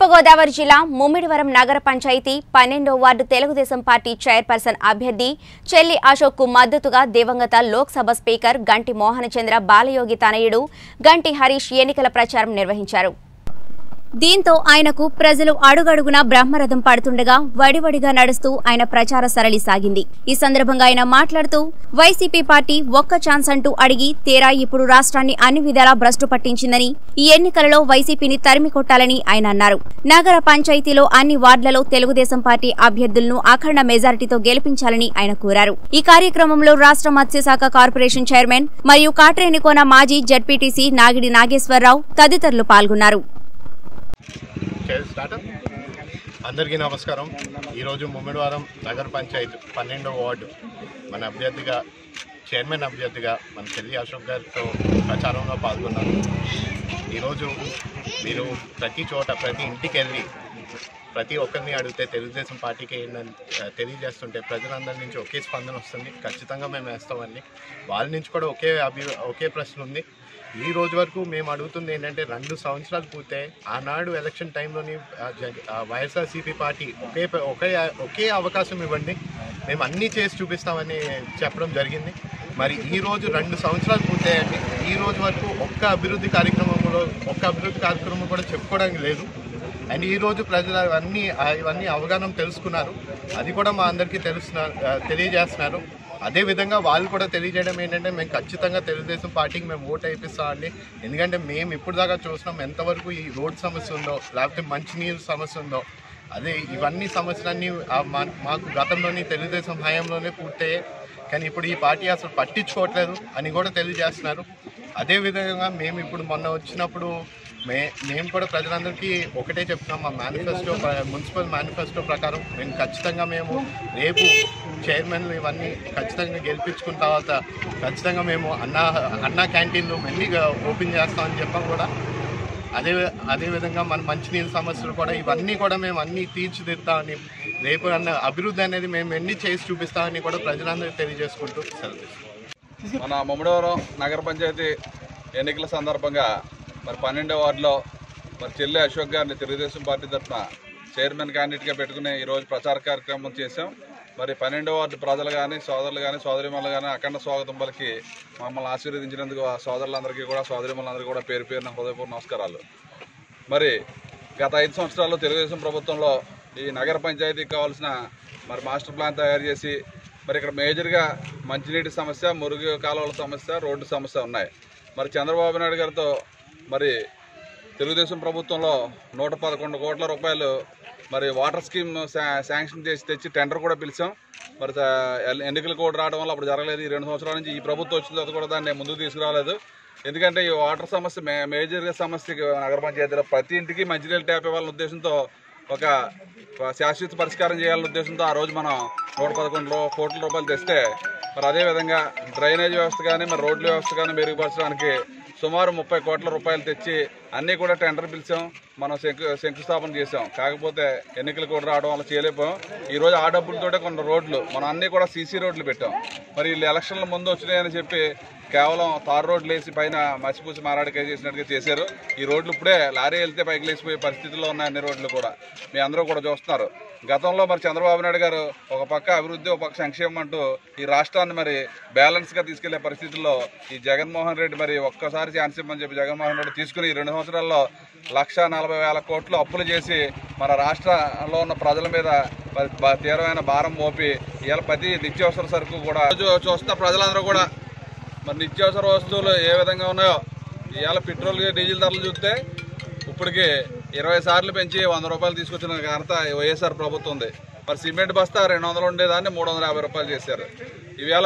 తూర్పు గోదావరి జిల్లా ముమ్మిడివరం నగర పంచాయతీ 12వ వార్డు తెలుగుదేశం పార్టీ చైర్పర్సన్ అభ్యర్థి చెల్లి అశోక్ కు మద్దతుగా దివంగత లోక్సభ స్పీకర్ గంటి మోహనచంద్ర బాలయోగి తనయుడు గంటి హరీష్ ఎన్నికల ప్రచారం నిర్వహించారు. దీంతో ఆయనకు ప్రజలు అడుగడుగునా బ్రహ్మరథం పడుతుండగా వడివడిగా నడుస్తూ ఆయన ప్రచార సరళి సాగింది. ఈ సందర్భంగా ఆయన మాట్లాడుతూ వైసీపీ పార్టీ ఒక్క ఛాన్స్ అంటూ అడిగి తీరా ఇప్పుడు రాష్ట్రాన్ని అన్ని విధాలా భ్రష్టు పట్టించిందని, ఈ ఎన్నికలలో వైసీపీని తరిమి కొట్టాలని ఆయన అన్నారు. నగర పంచాయతీలో అన్ని వార్డులలో తెలుగుదేశం పార్టీ అభ్యర్థులను అఖండ మెజారిటీతో గెలిపించాలని ఆయన కోరారు. ఈ కార్యక్రమంలో రాష్ట్ర మత్స్యశాఖ కార్పొరేషన్ చైర్మన్ మరియు కాట్రేనికోన మాజీ జడ్పీటీసీ నాగిడి నాగేశ్వరరావు తదితరులు పాల్గొన్నారు. అందరికీ నమస్కారం. ఈరోజు ముమ్మిడివరం నగర పంచాయతీ 12వ వార్డు మన అభ్యర్థిగా చైర్మన్ అభ్యర్థిగా మన చెల్లి అశోక్ గారితో ప్రచారంలో పాల్గొన్నాను. ఈరోజు మీరు ప్రతి చోట ప్రతి ఇంటికి వెళ్ళి ప్రతి ఒక్కరిని అడిగితే తెలుగుదేశం పార్టీకి ఏంటని తెలియజేస్తుంటే ప్రజలందరి నుంచి ఒకే స్పందన వస్తుంది. ఖచ్చితంగా మేము వేస్తామని వాళ్ళ నుంచి కూడా ఒకే ప్రశ్న ఉంది. ఈ రోజు వరకు మేము అడుగుతుంది ఏంటంటే 2 సంవత్సరాలు పూర్తయి ఆనాడు ఎలక్షన్ టైంలోని వైఎస్ఆర్సీపీ పార్టీ ఒకే అవకాశం ఇవ్వండి, మేము అన్నీ చేసి చూపిస్తామని చెప్పడం జరిగింది. మరి ఈరోజు 2 సంవత్సరాలు పూర్తయ్యండి, ఈ రోజు వరకు ఒక్క అభివృద్ధి కార్యక్రమం కూడా చెప్పుకోవడానికి లేదు. అండ్ ఈరోజు ప్రజలు ఇవన్నీ అవగాహన తెలుసుకున్నారు, అది కూడా మా అందరికీ తెలియజేస్తున్నారు. అదేవిధంగా వాళ్ళు కూడా తెలియజేయడం ఏంటంటే మేము ఖచ్చితంగా తెలుగుదేశం పార్టీకి మేము ఓటు వేయిస్తామండి. ఎందుకంటే మేము ఇప్పుడు దాకా చూసినాం ఎంతవరకు ఈ రోడ్ సమస్య ఉందో, లేకపోతే మంచినీరు సమస్య ఉందో, అదే ఇవన్నీ సమస్యలన్నీ మాకు గతంలోని తెలుగుదేశం హయాంలోనే పూర్తయ్యాయి. కానీ ఇప్పుడు ఈ పార్టీ అసలు పట్టించుకోవట్లేదు అని కూడా తెలియజేస్తున్నారు. అదేవిధంగా మేము ఇప్పుడు మొన్న వచ్చినప్పుడు మేము కూడా ప్రజలందరికీ ఒకటే చెప్తున్నాం, మా మున్సిపల్ మేనిఫెస్టో ప్రకారం మేము ఖచ్చితంగా రేపు చైర్మన్లు ఇవన్నీ ఖచ్చితంగా గెలిపించుకున్న తర్వాత ఖచ్చితంగా మేము అన్నా క్యాంటీన్లు మెల్లిగా ఓపెన్ చేస్తామని చెప్పాం కూడా. అదేవిధంగా మన మంచినీళ్ళ సమస్యలు కూడా ఇవన్నీ కూడా మేము అన్నీ తీర్చిదిద్దామని, రేపు అభివృద్ధి అనేది మేము ఎన్ని చేసి చూపిస్తామని కూడా ప్రజలందరికీ తెలియజేసుకుంటూ మన ముమ్మిడివరం నగర పంచాయతీ ఎన్నికల సందర్భంగా మరి 12వ వార్డులో మరి చెల్లి అశోక్ గారిని తెలుగుదేశం పార్టీ తరఫున చైర్మన్ క్యాండిడేట్గా పెట్టుకుని ఈరోజు ప్రచార కార్యక్రమం చేశాం. మరి 12వ వార్డు ప్రజలు కానీ సోదరులు కానీ సోదరిమణులు కానీ అఖండ స్వాగతం పలికి మమ్మల్ని ఆశీర్వదించినందుకు ఆ సోదరులందరికీ కూడా సోదరిమణులందరికీ కూడా పేరు పేరున హృదయపూర్వక నమస్కారాలు. మరి గత 5 సంవత్సరాల్లో తెలుగుదేశం ప్రభుత్వంలో ఈ నగర పంచాయతీకి కావాల్సిన మరి మాస్టర్ ప్లాన్ తయారు చేసి మరి ఇక్కడ మేజర్గా మంచినీటి సమస్య, మురుగు కాలువల సమస్య, రోడ్డు సమస్య ఉన్నాయి. మరి చంద్రబాబు నాయుడు గారితో మరి తెలుగుదేశం ప్రభుత్వంలో 111 కోట్ల రూపాయలు మరి వాటర్ స్కీమ్ శాంక్షన్ చేసి తెచ్చి టెండర్ కూడా పిలిచాం. మరి ఎన్నికలు కూడా రావడం వల్ల అప్పుడు జరగలేదు. ఈ 2 సంవత్సరాల నుంచి ఈ ప్రభుత్వం వచ్చిన తర్వాత కూడా దాన్ని ముందుకు తీసుకురాలేదు. ఎందుకంటే ఈ వాటర్ సమస్య మేజర్గా సమస్య నగర పంచాయతీలో ప్రతి ఇంటికి మంచినీళ్ళు ట్యాప్ ఇవ్వాలనే ఉద్దేశంతో ఒక శాశ్వత పరిష్కారం చేయాలనే ఉద్దేశంతో ఆ రోజు మనం 111 కోట్ల రూపాయలు తెస్తే మరి అదేవిధంగా డ్రైనేజ్ వ్యవస్థ కానీ మరి రోడ్ల వ్యవస్థ కానీ మెరుగుపరచడానికి సుమారు 30 కోట్ల రూపాయలు తెచ్చి అన్నీ కూడా టెండర్ పిలిచాం, మనం శంకుస్థాపన చేసాం. కాకపోతే ఎన్నికలు కూడా రావడం వల్ల చేయలేకపోయాం. ఈరోజు ఆ డబ్బులతోటే కొన్ని రోడ్లు మనం అన్నీ కూడా సీసీ రోడ్లు పెట్టాం. మరి వీళ్ళు ఎలక్షన్ల ముందు వచ్చినాయని చెప్పి కేవలం తారు రోడ్లు వేసి పైన మసిపూసి మారాడికాయ చేసినట్టుగా చేశారు. ఈ రోడ్లు ఇప్పుడే లారీ వెళ్తే పైకి లేచిపోయే పరిస్థితుల్లో ఉన్నాయి అన్ని రోడ్లు కూడా, మీ అందరూ కూడా చూస్తున్నారు. గతంలో మరి చంద్రబాబు నాయుడు గారు ఒక పక్క అభివృద్ధి ఒక పక్క సంక్షేమం అంటూ ఈ రాష్ట్రాన్ని మరి బ్యాలెన్స్గా తీసుకెళ్లే పరిస్థితుల్లో ఈ జగన్మోహన్ రెడ్డి మరి ఒక్కసారి ఛాన్స్ ఇవ్వమని చెప్పి జగన్మోహన్ రెడ్డి తీసుకుని 2 సంవత్సరాల్లో 1,40,000 కోట్లు అప్పులు చేసి మన రాష్ట్రంలో ఉన్న ప్రజల మీద మరి తీవ్రమైన భారం మోపి ఇవాళ ప్రతి నిత్యావసర సరుకు కూడా చూస్తున్న ప్రజలందరూ కూడా మరి నిత్యావసర వస్తువులు ఏ విధంగా ఉన్నాయో ఇవాళ పెట్రోల్ డీజిల్ ధరలు చూస్తే ఇప్పటికి 20 సార్లు పెంచి 100 రూపాయలు తీసుకొచ్చిన ఘనత వైఎస్ఆర్ ప్రభుత్వం ఉంది. మరి సిమెంట్ బస్తా 200 ఉండేదాన్ని 350 రూపాయలు చేశారు. ఇవాళ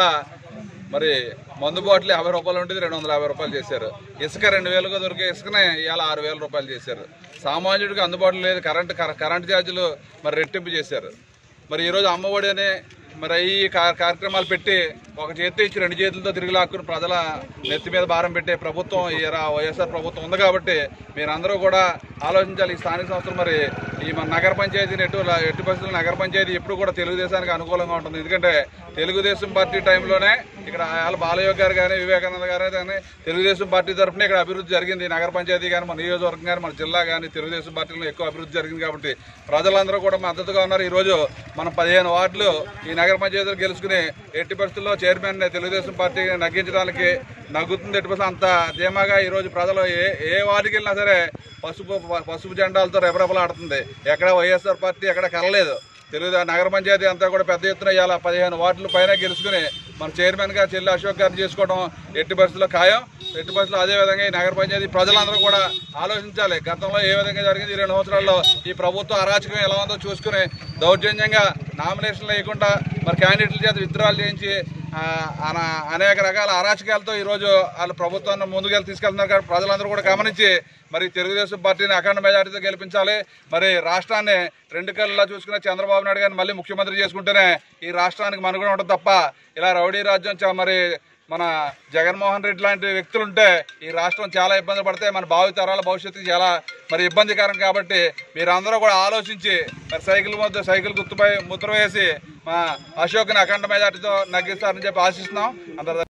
మరి మందు బాటిల్ 50 రూపాయలు ఉండేది 250 రూపాయలు చేశారు. ఇసుక 2,000గా దొరికే ఇసుకనే ఇవాళ 6,000 రూపాయలు చేశారు. సామాన్యుడికి అందుబాటులో లేదు. కరెంటు ఛార్జీలు మరి రెట్టింపు చేశారు. మరి ఈరోజు అమ్మఒడి అనే మరి ఈ కార్యక్రమాలు పెట్టి ఒక చేతి ఇచ్చి 2 చేతులతో తిరిగి లాక్కుని ప్రజల నెత్తి మీద భారం పెట్టే ప్రభుత్వం ఈ వైఎస్ఆర్ ప్రభుత్వం ఉంది. కాబట్టి మీరందరూ కూడా ఆలోచించాలి. ఈ స్థానిక సంస్థలు మరి ఈ మన నగర పంచాయతీని ఎట్టి పరిస్థితుల్లో నగర పంచాయతీ ఎప్పుడు కూడా తెలుగుదేశానికి అనుకూలంగా ఉంటుంది. ఎందుకంటే తెలుగుదేశం పార్టీ టైంలోనే ఇక్కడ బాలయోగి గారు కానీ వివేకానంద గారు కానీ తెలుగుదేశం పార్టీ తరఫున ఇక్కడ అభివృద్ధి జరిగింది. నగర పంచాయతీ కానీ మన నియోజకవర్గం కానీ మన జిల్లా కానీ తెలుగుదేశం పార్టీలో ఎక్కువ అభివృద్ధి జరిగింది కాబట్టి ప్రజలందరూ కూడా మద్దతుగా ఉన్నారు. ఈరోజు మనం 15 వార్డులు ఈ నగర పంచాయతీలు గెలుచుకుని ఎట్టి పరిస్థితుల్లో చైర్మన్ తెలుగుదేశం పార్టీ నగ్గించడానికి నగ్గుతుంది. ఎట్టి పరిస్థితులు అంత ధీమాగా ఈరోజు ప్రజలు ఏ వార్డుకి వెళ్ళినా సరే పసుపు జెండాలతో రెపరెపలాడుతుంది. ఎక్కడ వైఎస్ఆర్ పార్టీ ఎక్కడ కలలేదు. నగర పంచాయతీ అంతా కూడా పెద్ద ఎత్తున ఇవాళ 15 వార్డుల పైన గెలుచుకుని మన చైర్మన్గా చెల్లి అశోక్ గారిని చేసుకోవడం ఎట్టి పరిస్థితుల్లో ఖాయం. ఎట్టి పరిస్థితుల్లో అదేవిధంగా ఈ నగర పంచాయతీ ప్రజలందరూ కూడా ఆలోచించాలి. గతంలో ఏ విధంగా జరిగింది, 2 సంవత్సరాల్లో ఈ ప్రభుత్వ అరాచకం ఎలా ఉందో చూసుకుని దౌర్జన్యంగా నామినేషన్లు వేయకుండా మరి క్యాండిడేట్ల చేత విత్డ్రాలు చేయించి అనేక రకాల అరాచకాలతో ఈరోజు వాళ్ళు ప్రభుత్వాన్ని ముందుకెళ్ళి తీసుకెళ్తున్నారు. కాబట్టి ప్రజలందరూ కూడా గమనించి మరి తెలుగుదేశం పార్టీని అఖండ మెజారిటీతో గెలిపించాలి. మరి రాష్ట్రాన్ని 2 కళ్ళలా చూసుకున్న చంద్రబాబు నాయుడు గారిని మళ్ళీ ముఖ్యమంత్రి చేసుకుంటేనే ఈ రాష్ట్రానికి మనుగడ ఉంటుంది తప్ప ఇలా రౌడీ రాజ్యం మరి మన జగన్మోహన్ రెడ్డి లాంటి వ్యక్తులు ఉంటే ఈ రాష్ట్రం చాలా ఇబ్బంది పడితే మన భావితరాల భవిష్యత్తుకి చాలా మరి ఇబ్బందికరం. కాబట్టి మీరందరూ కూడా ఆలోచించి మరి సైకిల్ గుర్తుపై ముద్ర వేసి మా అశోక్ని అఖండ మెజారిటీతో నగ్గిస్తారని చెప్పి ఆశిస్తున్నాం. అందరూ